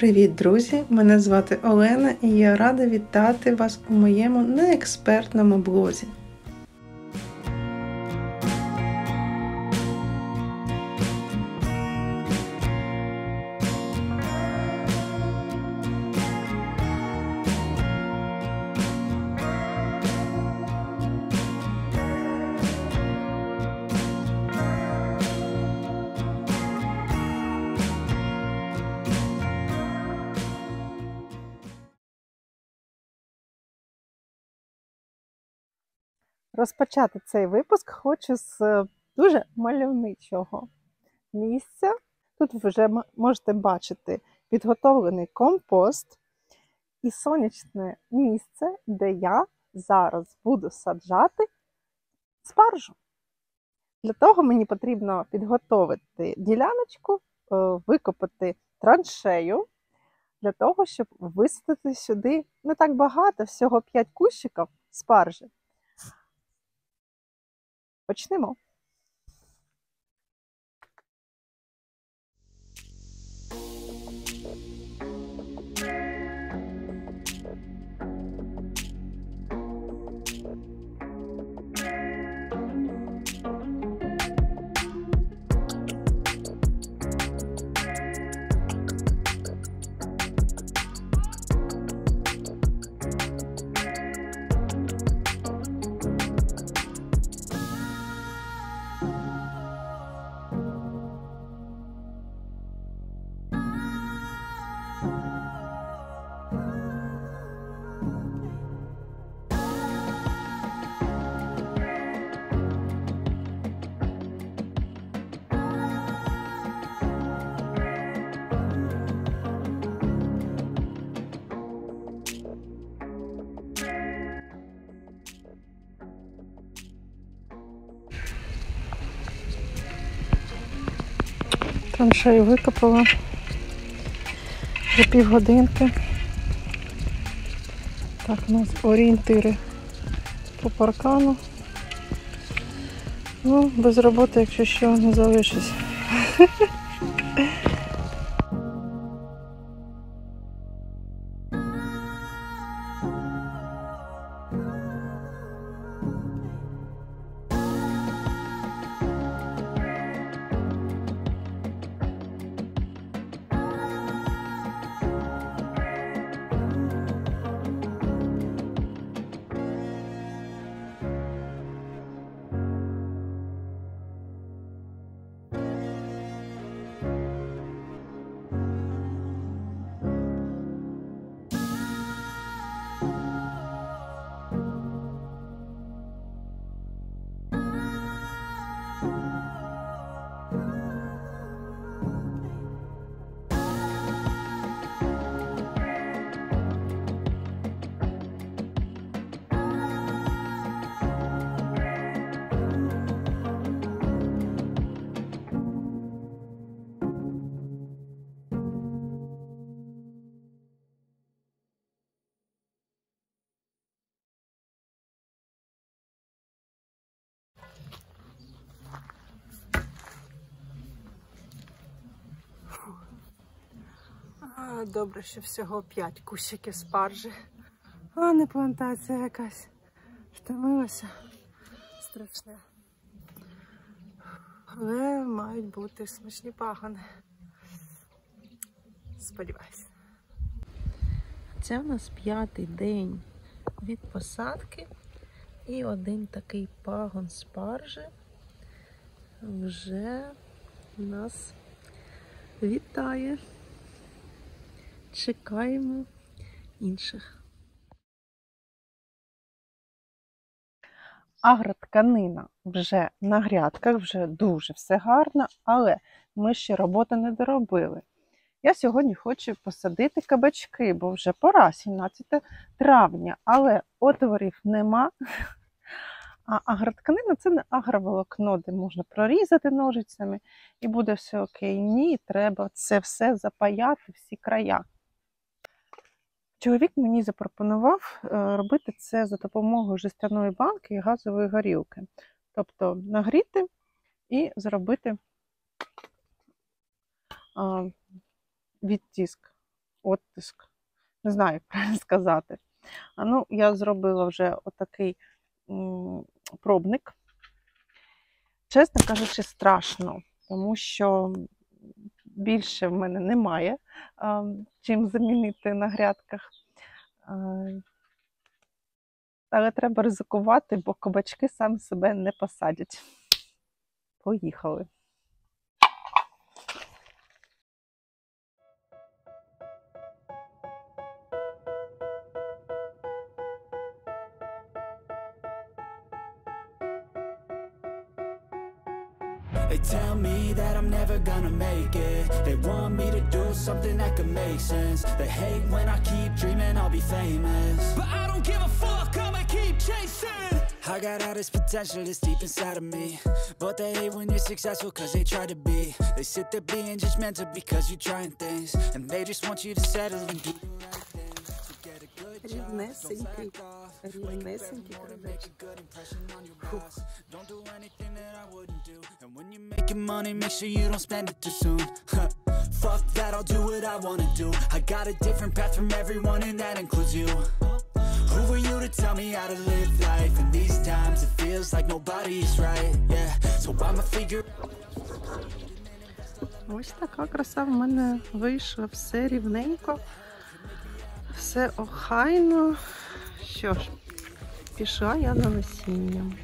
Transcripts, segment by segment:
Привіт, друзі! Мене звати Олена і я рада вітати вас у моєму неекспертному блозі. Розпочати цей випуск хочу з дуже мальовничого місця. Тут ви вже можете бачити підготовлений компост і сонячне місце, де я зараз буду саджати спаржу. Для того мені потрібно підготовити діляночку, викопати траншею, для того, щоб висадити сюди не так багато, всього 5 кущиків спаржі. Почнемо. Траншею викопала за півгодинки. Так, у нас орієнтири по паркану. Ну, без роботи, якщо що, не залишусь. Добре, що всього 5 кущиків спаржі, а не плантація якась. Втомилася. Страшне. Але мають бути смачні пагони. Сподіваюся. Це у нас 5-й день від посадки. І один такий пагон спаржі вже нас вітає. Чекаємо інших. Агротканина вже на грядках, вже дуже все гарно, але ми ще роботи не доробили. Я сьогодні хочу посадити кабачки, бо вже пора, 17 травня, але отворів нема. А агротканина – це не агроволокно, де можна прорізати ножицями і буде все окей. Ні, треба це все запаяти, всі края. Чоловік мені запропонував робити це за допомогою жестяної банки і газової горілки. Тобто нагріти і зробити відтиск оттиск. Не знаю, як правильно сказати. Ну, я зробила вже отакий пробник. Чесно кажучи, страшно, тому що більше в мене немає чим замінити на грядках. Але треба ризикувати, бо кабачки самі себе не посадять. Поїхали. They tell me that I'm never gonna make it. They want me to do something that could make sense. They hate when I keep dreaming I'll be famous, but I don't give a fuck, I'ma keep chasing. I got all this potential that's deep inside of me, but they hate when you're successful cause they try to be. They sit there being judgmental because you're trying things, and they just want you to settle and do the right thing. So get a good job, don't back off. Wake up every morning, make a good impression on your boss. Don't do anything that I wouldn't do, and when you're making money, make sure you don't spend it too soon. Fuck that, I'll do what I wanna do. I got a different path from everyone, and that includes you. Who are you to tell me how to live life? In these times it feels like nobody is right, yeah. So I'ma figure. Ось така краса в мене вийшла, все рівненько, все охайно. Що ж, пішла я за насінням.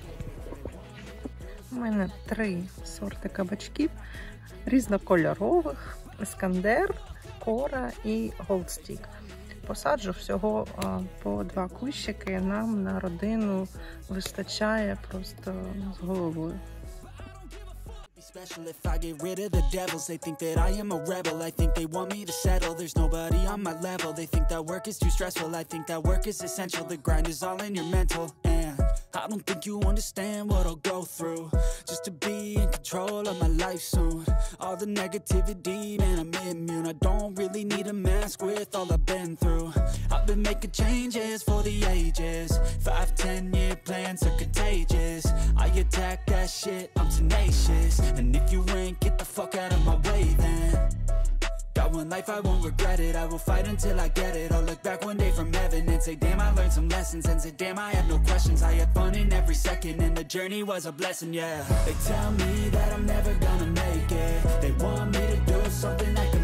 У мене 3 сорти кабачків різнокольорових: Іскандер, Кора і Голдстік. Посаджу всього по 2 кущики, нам на родину вистачає просто з головою. Special if I get rid of the devils. They think that I am a rebel. I think they want me to settle. There's nobody on my level. They think that work is too stressful. I think that work is essential. The grind is all in your mental, and I don't think you understand what I'll go through just to be in control of my life soon. All the negativity, man, I'm immune. I don't really need a mask with all I've been through. I've been making changes for the ages. 5-10-year plans are contagious. I attack that shit, I'm tenacious. And if you ain't, get the fuck out of my way then. Got one life, I won't regret it. I will fight until I get it. I'll look back one day from heaven and say, damn, I learned some lessons. And say, damn, I had no questions. I had fun in every second, and the journey was a blessing, yeah. They tell me that I'm never gonna make it. They want me to do something that